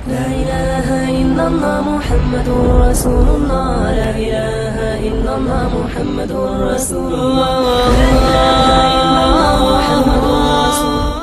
لا إله إلا الله محمد رسول الله لا إله إلا الله محمد رسول الله لا إله إلا الله محمد رسول الله.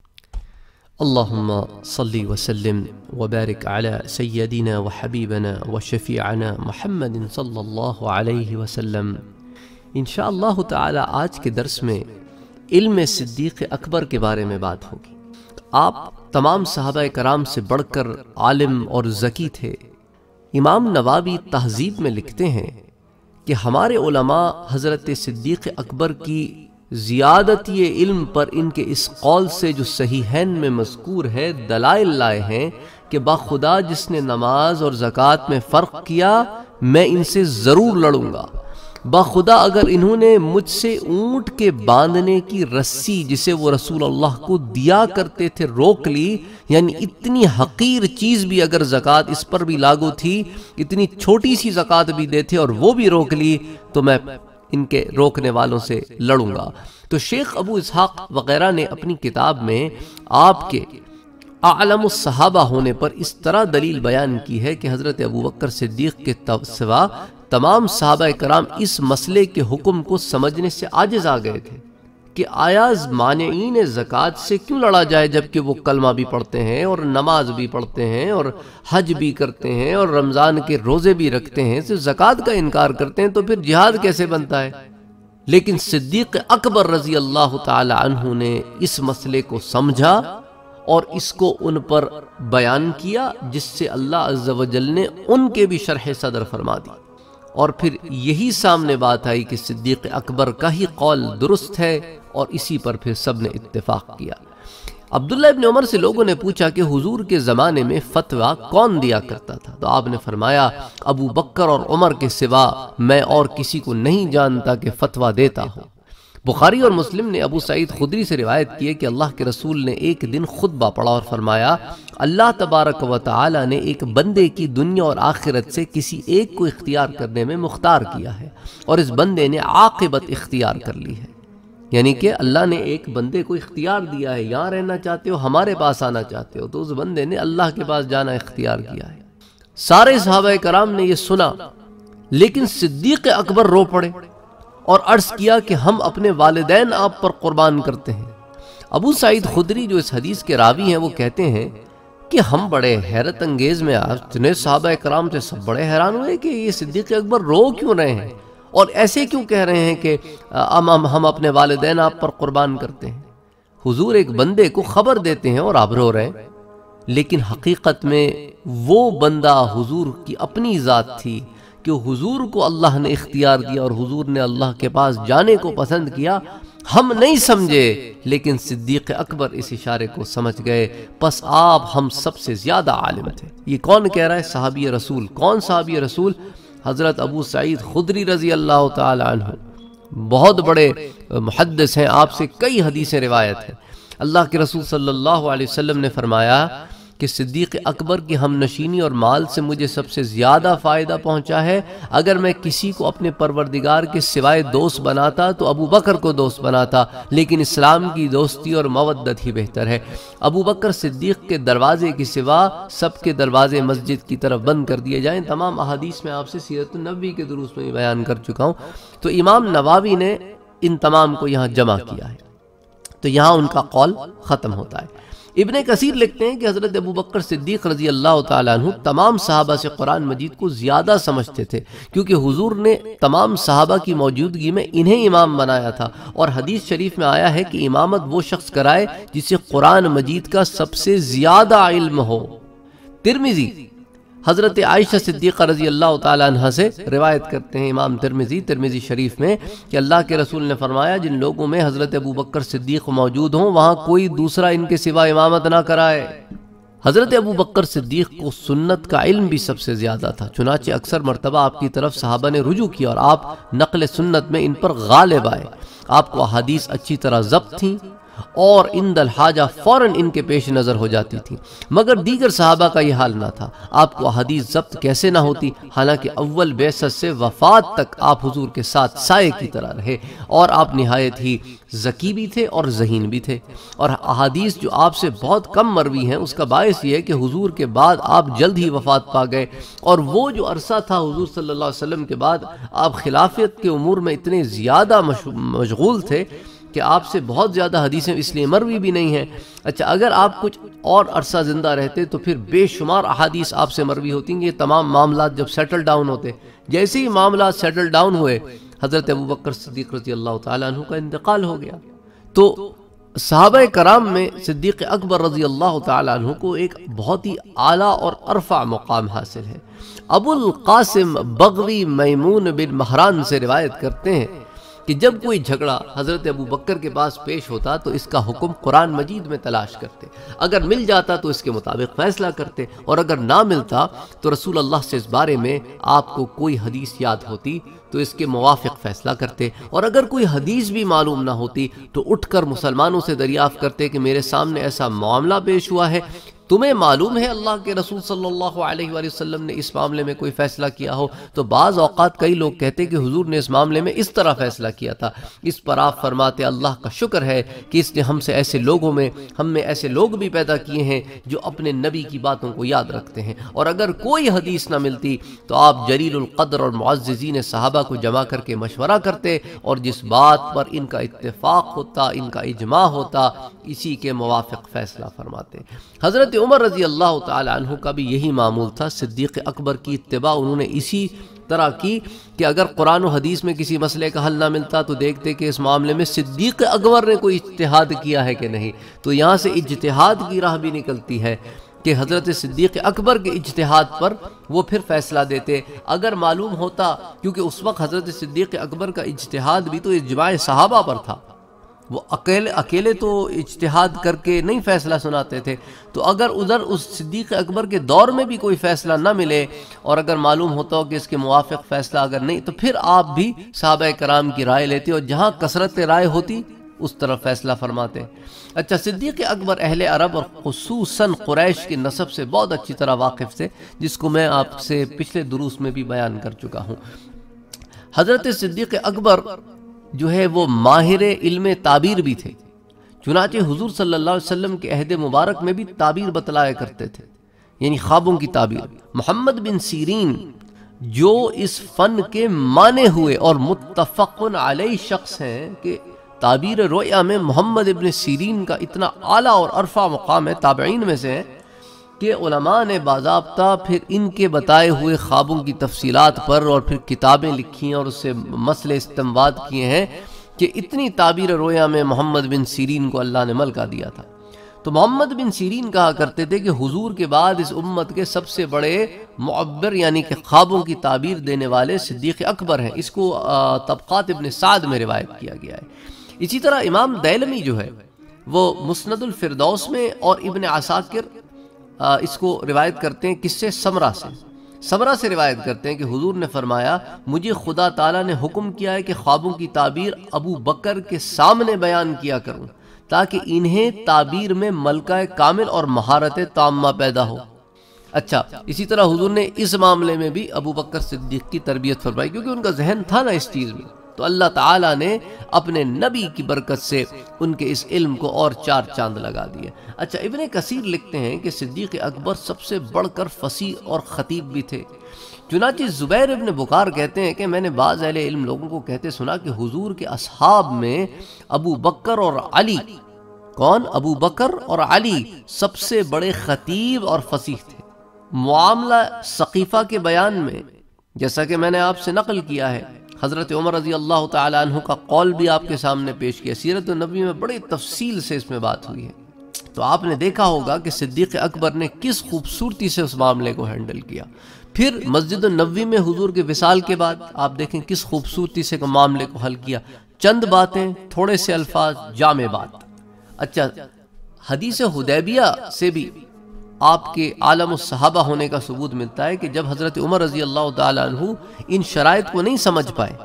اللهم صل وسلم وبارك على سيدنا وحبيبنا وشفيعنا محمد صلی اللہ علیہ وسلم. انشاءاللہ تعالی آج کے درس میں علم صدیق اکبر کے بارے میں بات ہوگی. آپ تمام صحابہ کرام سے بڑھ کر عالم اور ذکی تھے. امام نووی تہذیب میں لکھتے ہیں کہ ہمارے علماء حضرت صدیق اکبر کی زیادتی علم پر ان کے اس قول سے جو صحیحین میں مذکور ہے دلائل لائے ہیں کہ باخدا جس نے نماز اور زکوٰۃ میں فرق کیا میں ان سے ضرور لڑوں گا. باخدا اگر انہوں نے مجھ سے اونٹ کے باندھنے کی رسی جسے وہ رسول اللہ کو دیا کرتے تھے روک لی، یعنی اتنی حقیر چیز بھی اگر زکوٰۃ اس پر بھی لاگو تھی، اتنی چھوٹی سی زکوٰۃ بھی دیتے اور وہ بھی روک لی تو میں ان کے روکنے والوں سے لڑوں گا. تو شیخ ابو اسحاق وغیرہ نے اپنی کتاب میں آپ کے اعلم الصحابہ ہونے پر اس طرح دلیل بیان کی ہے کہ حضرت ابوبکر صدیق کے سوا تمام صحابہ کرام اس مسئلے کے حکم کو سمجھنے سے عاجز آ گئے تھے کہ آیا مانعین زکوٰۃ سے کیوں لڑا جائے جبکہ وہ کلمہ بھی پڑھتے ہیں اور نماز بھی پڑھتے ہیں اور حج بھی کرتے ہیں اور رمضان کے روزے بھی رکھتے ہیں، صرف زکوٰۃ کا انکار کرتے ہیں تو پھر جہاد کیسے بنتا ہے؟ لیکن صدیق اکبر رضی اللہ تعالی عنہ نے اس مسئلے کو سمجھا اور اس کو ان پر بیان کیا، جس سے اللہ عز و جل نے ان کے بھی شرح صدر فرما دی. اور پھر یہی سامنے بات آئی کہ صدیق اکبر کا ہی قول درست ہے اور اسی پر پھر سب نے اتفاق کیا. عبداللہ ابن عمر سے لوگوں نے پوچھا کہ حضور کے زمانے میں فتویٰ کون دیا کرتا تھا؟ تو آپ نے فرمایا ابو بکر اور عمر کے سوا میں اور کسی کو نہیں جانتا کہ فتویٰ دیتا ہوں. بخاری اور مسلم نے ابو سعید خدری سے روایت کی ہے کہ اللہ کے رسول نے ایک دن خطبہ پڑھا اور فرمایا اللہ تبارک و تعالی نے ایک بندے کی دنیا اور آخرت سے کسی ایک کو اختیار کرنے میں مختار کیا ہے اور اس بندے نے عاقبت اختیار کر لی ہے. یعنی کہ اللہ نے ایک بندے کو اختیار دیا ہے، یہاں رہنا چاہتے ہو ہمارے پاس آنا چاہتے ہو، تو اس بندے نے اللہ کے پاس جانا اختیار کیا ہے. سارے صحابہ کرام نے یہ سنا لیکن صدیق اکبر رو پڑے اور عرض کیا کہ ہم اپنے والدین آپ پر قربان کرتے ہیں. ابو سعید خدری جو اس حدیث کے راوی ہیں وہ کہتے ہیں کہ ہم بڑے حیرت انگیز میں اتنے صحابہ کرام سے سب بڑے حیران ہوئے کہ یہ صدیق اکبر رو کیوں رہے ہیں اور ایسے کیوں کہہ رہے ہیں کہ ہم اپنے والدین آپ پر قربان کرتے ہیں. حضور ایک بندے کو خبر دیتے ہیں اور آپ رو رہے ہیں، لیکن حقیقت میں وہ بندہ حضور کی اپنی ذات تھی کہ حضور کو اللہ نے اختیار دیا اور حضور نے اللہ کے پاس جانے کو پسند کیا. ہم نہیں سمجھے لیکن صدیق اکبر اس اشارے کو سمجھ گئے، پس آپ ہم سب سے زیادہ عالم تھے. یہ کون کہہ رہا ہے؟ صحابی رسول. کون صحابی رسول؟ حضرت ابو سعید خدری رضی اللہ تعالی عنہ، بہت بڑے محدث ہیں، آپ سے کئی حدیثیں روایت ہیں. اللہ کے رسول صلی اللہ علیہ وسلم نے فرمایا کہ صدیق اکبر کی ہم نشینی اور مال سے مجھے سب سے زیادہ فائدہ پہنچا ہے. اگر میں کسی کو اپنے پروردگار کے سوائے دوست بناتا تو ابو بکر کو دوست بناتا، لیکن اسلام کی دوستی اور مودت ہی بہتر ہے. ابو بکر صدیق کے دروازے کے سوا سب کے دروازے مسجد کی طرف بند کر دیے جائیں. تمام احادیث میں آپ سے سیرت النبوی کے دروس میں بیان کر چکا ہوں. تو امام نووی نے ان تمام کو یہاں جمع کیا ہے، تو یہاں ان کا قول ختم ہوتا ہے. ابن کثیر لکھتے ہیں کہ حضرت ابوبکر صدیق رضی اللہ تعالیٰ عنہ تمام صحابہ سے قرآن مجید کو زیادہ سمجھتے تھے، کیونکہ حضور نے تمام صحابہ کی موجودگی میں انہیں امام بنایا تھا. اور حدیث شریف میں آیا ہے کہ امامت وہ شخص کرائے جسے قرآن مجید کا سب سے زیادہ علم ہو. ترمذی حضرت عائشہ صدیقہ رضی اللہ تعالیٰ عنہ سے روایت کرتے ہیں امام ترمذی شریف میں کہ اللہ کے رسول نے فرمایا جن لوگوں میں حضرت ابوبکر صدیق موجود ہوں وہاں کوئی دوسرا ان کے سوا امامت نہ کرائے. حضرت ابوبکر صدیق کو سنت کا علم بھی سب سے زیادہ تھا، چنانچہ اکثر مرتبہ آپ کی طرف صحابہ نے رجوع کیا اور آپ نقل سنت میں ان پر غالب آئے. آپ کو احادیث اچھی طرح ضبط تھیں اور اند الحاجہ فوراً ان کے پیش نظر ہو جاتی تھی، مگر دیگر صحابہ کا یہ حال نہ تھا۔ آپ کو احادیث ضبط کیسے نہ ہوتی، حالانکہ اول بعثت سے وفات تک آپ حضور کے ساتھ سائے کی طرح رہے، اور آپ نہایت ہی ذکی بھی تھے اور ذہین بھی تھے، اور احادیث جو آپ سے بہت کم مروی ہیں اس کا باعث یہ ہے کہ حضور کے بعد آپ جلد ہی وفات پا گئے، اور وہ جو عرصہ تھا حضور صلی اللہ علیہ وسلم کے بعد آپ خلافت کے امور میں اتنے زیادہ مشغول تھے کہ آپ سے بہت زیادہ حدیثیں اس لیے مروی بھی نہیں ہیں۔ اچھا، اگر آپ کچھ اور عرصہ زندہ رہتے تو پھر بے شمار احادیث آپ سے مروی ہوتی ہیں۔ یہ تمام معاملات جب سیٹل ڈاؤن ہوتے، جیسے ہی معاملات سیٹل ڈاؤن ہوئے، حضرت ابوبکر صدیق رضی اللہ تعالیٰ عنہ کا انتقال ہو گیا۔ تو صحابہ کرام میں صدیق اکبر رضی اللہ تعالیٰ عنہ کو ایک بہت ہی اعلیٰ اور ارفع مقام حاصل ہے۔ ابو القاسم بغوی میمون بن مہران سے روایت کرتے ہیں کہ جب کوئی جھگڑا حضرت ابوبکر کے پاس پیش ہوتا تو اس کا حکم قرآن مجید میں تلاش کرتے، اگر مل جاتا تو اس کے مطابق فیصلہ کرتے، اور اگر نہ ملتا تو رسول اللہ سے اس بارے میں آپ کو کوئی حدیث یاد ہوتی تو اس کے موافق فیصلہ کرتے، اور اگر کوئی حدیث بھی معلوم نہ ہوتی تو اٹھ کر مسلمانوں سے دریافت کرتے کہ میرے سامنے ایسا معاملہ پیش ہوا ہے، تمہیں معلوم ہے اللہ کے رسول صلی اللہ علیہ وآلہ وسلم نے اس معاملے میں کوئی فیصلہ کیا ہو؟ تو بعض اوقات کئی لوگ کہتے کہ حضور نے اس معاملے میں اس طرح فیصلہ کیا تھا۔ اس پر آپ فرماتے اللہ کا شکر ہے کہ اس نے ہم میں ایسے لوگ بھی پیدا کیے ہیں جو اپنے نبی کی باتوں کو یاد رکھتے ہیں۔ اور اگر کوئی حدیث نہ ملتی تو آپ جلیل القدر اور معززین صحابہ کو جمع کر کے مشورہ کرتے، اور جس بات پر ان کا اتفاق ہوتا، ان کا اجماع ہوتا، اسی کے موافق فیصلہ فرماتے۔ حضرت عمر رضی اللہ تعالی عنہ کا بھی یہی معمول تھا۔ صدیق اکبر کی اتباع انہوں نے اسی طرح کی کہ اگر قرآن و حدیث میں کسی مسئلے کا حل نہ ملتا تو دیکھتے کہ اس معاملے میں صدیق اکبر نے کوئی اجتہاد کیا ہے کہ نہیں، تو یہاں سے اجتہاد کی راہ بھی نکلتی ہے کہ حضرت صدیق اکبر کے اجتہاد پر وہ پھر فیصلہ دیتے۔ اگر معلوم ہوتا، کیونکہ اس وقت حضرت صدیق اکبر کا اجتہاد بھی تو اجماع صحابہ پر تھا، وہ اکیلے تو اجتہاد کر کے نہیں فیصلہ سناتے تھے، تو اگر ادھر اس صدیق اکبر کے دور میں بھی کوئی فیصلہ نہ ملے اور اگر معلوم ہوتا ہو کہ اس کے موافق فیصلہ اگر نہیں، تو پھر آپ بھی صحابہ کرام کی رائے لیتے اور جہاں کثرت رائے ہوتی اس طرف فیصلہ فرماتے۔ اچھا، صدیق اکبر اہل عرب اور خصوصاً قریش کے نسب سے بہت اچھی طرح واقف تھے، جس کو میں آپ سے پچھلے دروس میں بھی بیان کر چکا ہوں۔ حضرت صدیق اکبر جو ہے وہ ماہر علم تعبیر بھی تھے، چنانچہ حضور صلی اللہ علیہ وسلم کے عہد مبارک میں بھی تعبیر بتلایا کرتے تھے، یعنی خوابوں کی تعبیر۔ محمد بن سیرین جو اس فن کے مانے ہوئے اور متفق علیہ شخص ہیں کہ تعبیر رؤیا میں محمد ابن سیرین کا اتنا اعلیٰ اور عرفہ مقام ہے، تابعین میں سے ہیں، کہ علماء نے باضابطہ پھر ان کے بتائے ہوئے خوابوں کی تفصیلات پر اور پھر کتابیں لکھی ہیں اور اس سے مسئلے استنباط کیے ہیں کہ اتنی تعبیر رویا میں محمد بن سیرین کو اللہ نے ملکہ دیا تھا۔ تو محمد بن سیرین کہا کرتے تھے کہ حضور کے بعد اس امت کے سب سے بڑے معبر یعنی کہ خوابوں کی تعبیر دینے والے صدیق اکبر ہیں۔ اس کو طبقات ابن سعد میں روایت کیا گیا ہے۔ اسی طرح امام دیلمی جو ہے وہ مسند الفردوس میں اور ابن عساکر اس کو روایت کرتے ہیں کس سے؟ سمرہ سے روایت کرتے ہیں کہ حضور نے فرمایا مجھے خدا تعالیٰ نے حکم کیا ہے کہ خوابوں کی تعبیر ابو بکر کے سامنے بیان کیا کروں تاکہ انہیں تعبیر میں ملکہ کامل اور مہارت تامہ پیدا ہو۔ اچھا، اسی طرح حضور نے اس معاملے میں بھی ابو بکر صدیق کی تربیت فرمائی، کیونکہ ان کا ذہن تھا نا اس چیز میں، تو اللہ تعالیٰ نے اپنے نبی کی برکت سے ان کے اس علم کو اور چار چاند لگا دیے۔ اچھا، ابن کثیر لکھتے ہیں کہ صدیق اکبر سب سے بڑھ کر فصیح اور خطیب بھی تھے، چنانچہ زبیر ابن بکار کہتے ہیں کہ میں نے بعض اہل علم لوگوں کو کہتے سنا کہ حضور کے اصحاب میں ابو بکر اور علی، کون؟ ابو بکر اور علی سب سے بڑے خطیب اور فصیح تھے۔ معاملہ ثقیفہ کے بیان میں جیسا کہ میں نے آپ سے نقل کیا ہے، حضرت عمر رضی اللہ تعالی عنہ کا قول بھی آپ کے سامنے پیش کیا، سیرت النبی میں بڑی تفصیل سے اس میں بات ہوئی ہے، تو آپ نے دیکھا ہوگا کہ صدیق اکبر نے کس خوبصورتی سے اس معاملے کو ہینڈل کیا۔ پھر مسجد النبوی میں حضور کے وصال کے بعد آپ دیکھیں کس خوبصورتی سے معاملے کو حل کیا، چند باتیں، تھوڑے سے الفاظ، جامع بات۔ اچھا، حدیث حدیبیہ سے بھی آپ کے عالم الصحابہ ہونے کا ثبوت ملتا ہے کہ جب حضرت عمر رضی اللہ تعالی عنہ ان شرائط کو نہیں سمجھ پائے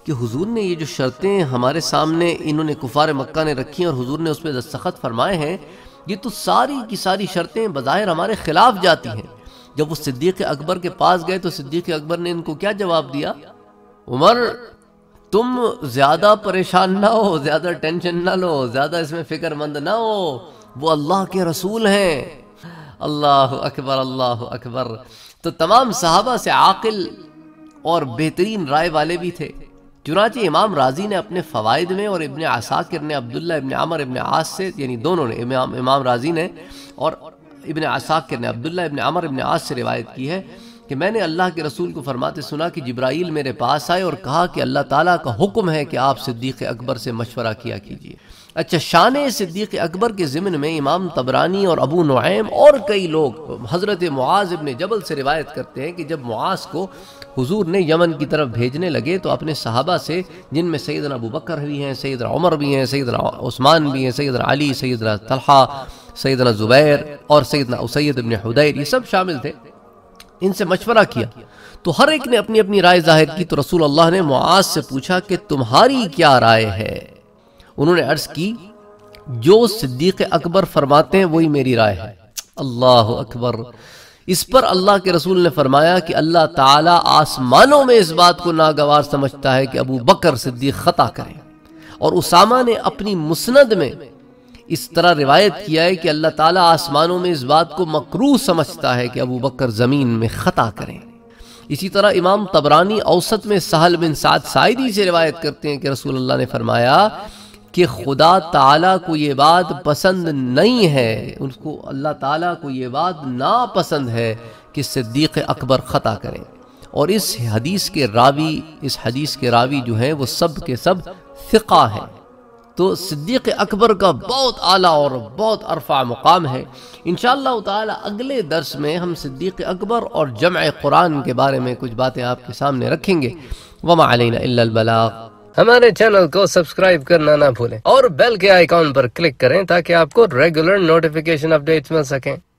کہ حضور نے یہ جو شرطیں ہمارے سامنے انہوں نے کفار مکہ نے رکھی اور حضور نے اس پہ دستخط فرمائے ہیں، یہ تو ساری کی ساری شرطیں بظاہر ہمارے خلاف جاتی ہیں۔ جب وہ صدیق اکبر کے پاس گئے تو صدیق اکبر نے ان کو کیا جواب دیا؟ عمر تم زیادہ پریشان نہ ہو، زیادہ ٹینشن نہ لو، زیادہ اس میں فکر مند نہ ہو، وہ اللہ کے رسول ہیں۔ اللہ اکبر، اللہ اکبر۔ تو تمام صحابہ سے عاقل اور بہترین رائے والے بھی تھے۔ چنانچہ امام رازی نے اپنے فوائد میں اور ابن عساکر نے عبداللہ ابن عمر ابن عاص سے، یعنی دونوں نے، امام رازی نے اور ابن عساکر نے عبداللہ ابن عمر ابن عاص سے روایت کی ہے کہ میں نے اللہ کے رسول کو فرماتے سنا کہ جبرائیل میرے پاس آئے اور کہا کہ اللہ تعالیٰ کا حکم ہے کہ آپ صدیق اکبر سے مشورہ کیا کیجیے۔ اچھا، شان صدیق اکبر کے ضمن میں امام طبرانی اور ابو نعیم اور کئی لوگ حضرت معاذ ابن جبل سے روایت کرتے ہیں کہ جب معاذ کو حضور نے یمن کی طرف بھیجنے لگے تو اپنے صحابہ سے، جن میں سیدنا ابو بکر بھی ہیں، سیدنا عمر بھی ہیں، سیدنا عثمان بھی ہیں، سیدنا علی، سیدنا طلحہ، سیدنا زبیر اور سیدنا اسید ابن حدیر، یہ سب شامل تھے، ان سے مشورہ کیا تو ہر ایک نے اپنی اپنی رائے ظاہر کی۔ تو رسول اللہ نے معاذ سے پوچھا کہ تمہاری کیا رائے ہے؟ انہوں نے عرض کی جو صدیق اکبر فرماتے ہیں وہی میری رائے ہے۔ اللہ اکبر۔ اس پر اللہ کے رسول نے فرمایا کہ اللہ تعالیٰ آسمانوں میں اس بات کو ناگوار سمجھتا ہے کہ ابو بکر صدیق خطا کریں، اور اسامہ نے اپنی مسند میں اس طرح روایت کیا ہے کہ اللہ تعالیٰ آسمانوں میں اس بات کو مکروہ سمجھتا ہے کہ ابو بکر زمین میں خطا کریں۔ اسی طرح امام طبرانی اوسط میں سہل بن سعد ساعدی سے روایت کرتے ہیں کہ رسول اللہ نے فرمایا کہ خدا تعالیٰ کو یہ بات پسند نہیں ہے، اس کو اللہ تعالیٰ کو یہ بات ناپسند ہے کہ صدیق اکبر خطا کریں۔ اور اس حدیث کے راوی جو ہیں وہ سب کے سب ثقہ ہیں۔ تو صدیق اکبر کا بہت اعلیٰ اور بہت ارفع مقام ہے۔ انشاءاللہ تعالی اگلے درس میں ہم صدیق اکبر اور جمع قرآن کے بارے میں کچھ باتیں آپ کے سامنے رکھیں گے۔ وما علینا الا البلاغ۔ ہمارے چینل کو سبسکرائب کرنا نہ بھولیں اور بیل کے آئیکن پر کلک کریں تاکہ آپ کو ریگولر نوٹیفیکیشن اپڈیٹس مل سکیں۔